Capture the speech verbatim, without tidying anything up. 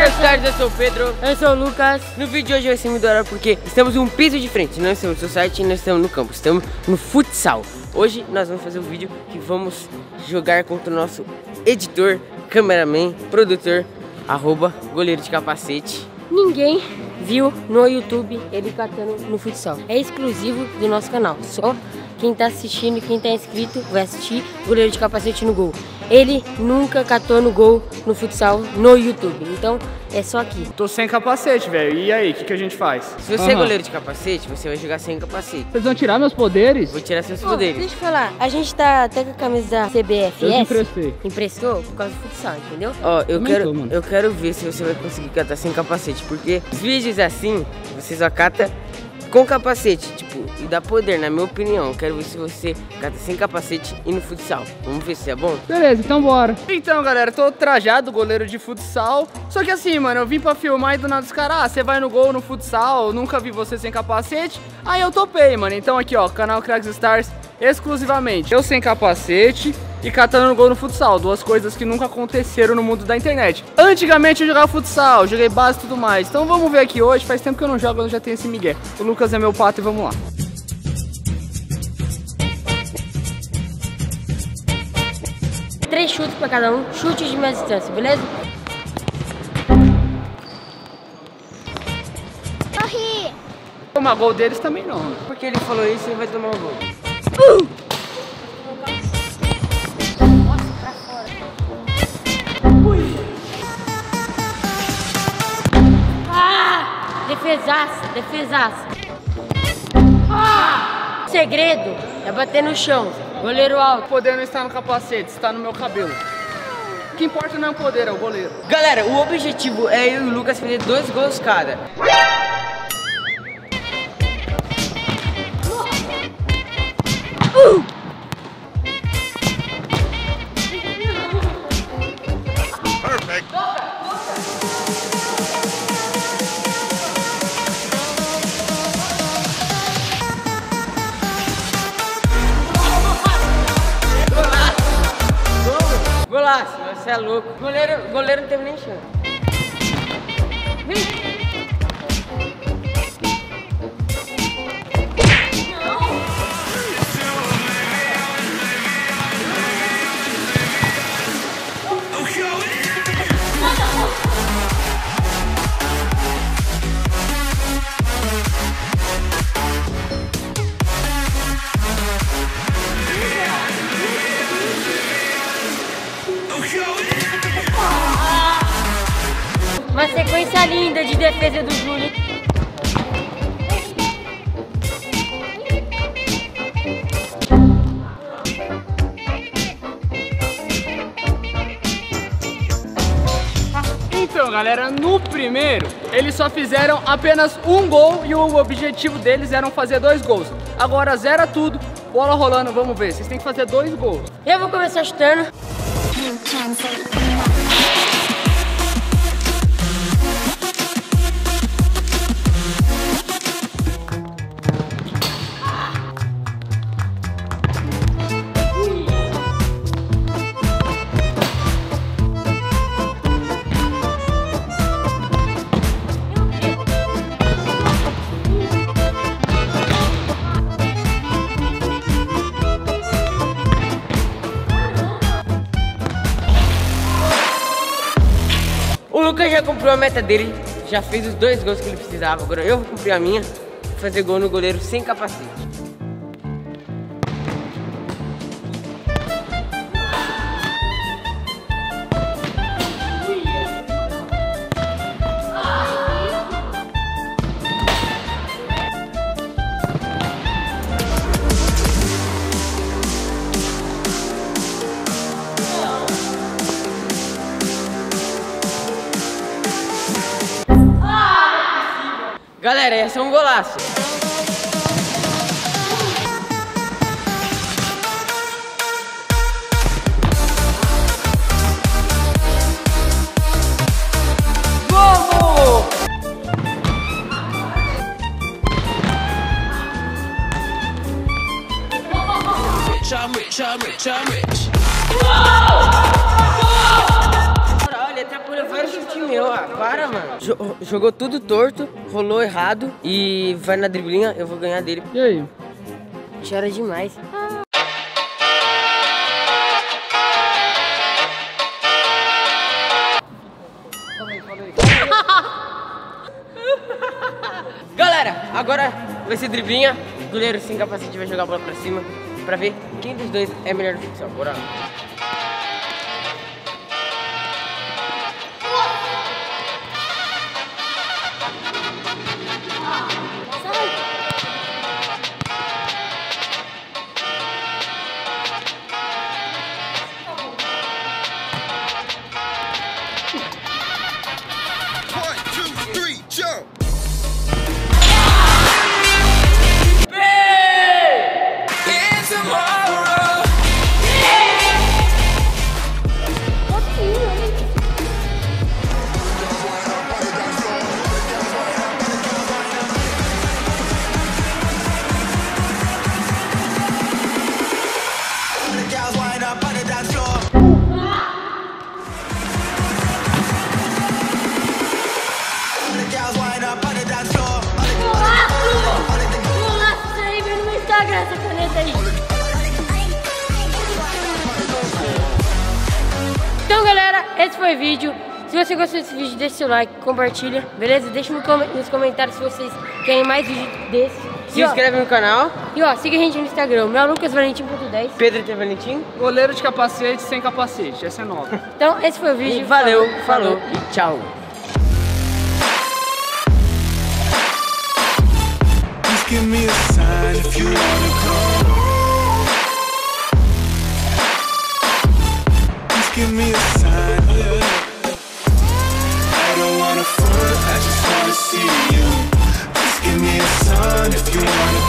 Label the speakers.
Speaker 1: Stars, eu sou o Pedro.
Speaker 2: Eu sou o Lucas.
Speaker 1: No vídeo de hoje vai ser muito da hora porque estamos um piso de frente. Não estamos no site, não estamos no campo, estamos no futsal. Hoje nós vamos fazer um vídeo que vamos jogar contra o nosso editor, cameraman, produtor, arroba goleiro de capacete.
Speaker 2: Ninguém viu no YouTube ele catando no futsal. É exclusivo do nosso canal. Só quem tá assistindo e quem tá inscrito vai assistir goleiro de capacete no gol. Ele nunca catou no gol no futsal no YouTube. Então é só aqui.
Speaker 3: Tô sem capacete, velho. E aí, o que, que a gente faz?
Speaker 1: Se você uhum. é goleiro de capacete, você vai jogar sem capacete.
Speaker 3: Vocês vão tirar meus poderes?
Speaker 1: Vou tirar seus
Speaker 2: oh,
Speaker 1: poderes.
Speaker 2: Deixa eu falar, a gente tá até com a camisa da C B F S.
Speaker 3: Eu te emprestei.
Speaker 2: Emprestou por causa do futsal, entendeu?
Speaker 1: Ó, eu
Speaker 3: Também
Speaker 1: quero,
Speaker 3: tô,
Speaker 1: eu quero ver se você vai conseguir catar sem capacete. Porque os vídeos assim, você só cata com capacete, tipo, e dá poder, na minha opinião. Eu quero ver se você cata sem capacete e no futsal. Vamos ver se é bom?
Speaker 3: Beleza, então bora. Então, galera, tô trajado, goleiro de futsal. Só que assim, mano, eu vim pra filmar e do nada os caras, ah, você vai no gol no futsal, eu nunca vi você sem capacete. Aí eu topei, mano. Então aqui, ó, canal Cracks Stars exclusivamente. Eu sem capacete e catando no gol no futsal. Duas coisas que nunca aconteceram no mundo da internet. Antigamente eu jogava futsal, joguei base e tudo mais. Então vamos ver aqui hoje. Faz tempo que eu não jogo, eu já tenho esse migué. O Lucas é meu pato e vamos lá.
Speaker 2: Três chutes pra cada um, chute de meia distância, beleza?
Speaker 4: Corri!
Speaker 3: Tomar gol deles também não.
Speaker 1: Porque ele falou isso, ele vai tomar um gol.
Speaker 2: Uh! Defesaça, defesaça. Ah! Segredo é bater no chão. Goleiro alto.
Speaker 3: O poder não está no capacete, está no meu cabelo. O que importa não é o poder, é o goleiro.
Speaker 1: Galera, o objetivo é eu e o Lucas fazer dois gols cada.
Speaker 2: Uh!
Speaker 1: Golaço, você é louco. Goleiro, goleiro não teve nem chance.
Speaker 2: Uma sequência linda de defesa do Júlio.
Speaker 3: Então, galera, no primeiro, eles só fizeram apenas um gol e o objetivo deles era fazer dois gols. Agora zera tudo, bola rolando, vamos ver. Vocês têm que fazer dois gols.
Speaker 2: Eu vou começar chutando.
Speaker 1: O Lucas já cumpriu a meta dele, já fez os dois gols que ele precisava. Agora eu vou cumprir a minha, fazer gol no goleiro sem capacete. Galera, esse é um golaço. Vamos! I'm rich, I'm rich, I'm rich. Olha, até por vários chutes. chute meu, ah, para, mano. Jo- jogou tudo torto, rolou errado e vai na driblinha, eu vou ganhar dele.
Speaker 3: E aí?
Speaker 2: Chora demais.
Speaker 1: Galera, agora vai ser driblinha. O goleiro sem capacete vai jogar a bola pra cima pra ver quem dos dois é melhor no futsal. Bora lá.
Speaker 2: Essa caneta aí. Então, galera, esse foi o vídeo. Se você gostou desse vídeo, deixa seu like, compartilha, beleza? Deixa no com nos comentários se vocês querem mais vídeos desses.
Speaker 1: Se
Speaker 2: E, ó,
Speaker 1: inscreve no canal.
Speaker 2: E ó, siga a gente no Instagram, meu Lucas Valentim ponto dez.
Speaker 1: Pedro T. Valentim.
Speaker 3: Goleiro de capacete sem capacete, essa é nova.
Speaker 2: Então, esse foi o vídeo.
Speaker 1: E valeu, falou e tchau.
Speaker 4: Give me a sign if you wanna come. Just give me a sign. I don't wanna front, I just wanna see you. Just give me a sign if you wanna